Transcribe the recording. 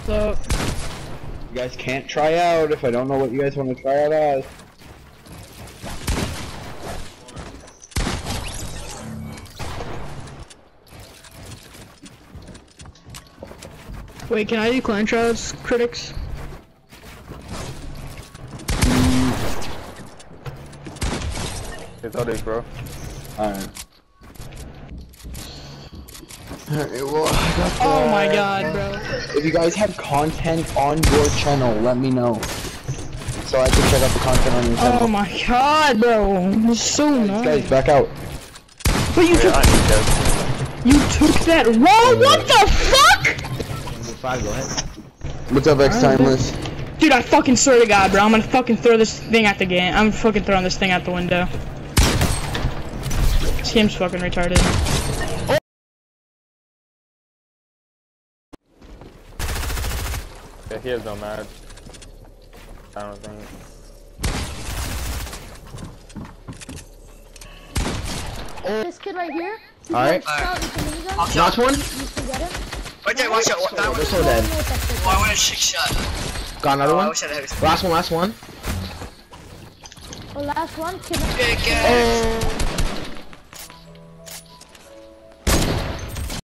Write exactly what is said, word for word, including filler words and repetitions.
So you guys can't try out if I don't know what you guys want to try out as. wait, can I do clan trials, critics? It's all this, bro. Alright. Alright, well, I got Oh the- my god, bro. If you guys have content on your channel, let me know. So I can check out the content on your channel. Oh my god, bro. It's so nice. Guys, back out. But you Yeah, took I need that. you took that. Whoa, what the fuck? Five, go ahead. What's up, X Timeless? Dude, I fucking swear to God, bro. I'm gonna fucking throw this thing at the game. I'm fucking throwing this thing out the window. This game's fucking retarded. Yeah, he has no match. I don't think. This kid right here. Alright. Last one? Wait there, watch out. What, that They're so dead. Oh, I want a six shot. Got another Oh, I one? wish I had a Last one, last one. Oh, last one. Kid. Big, uh,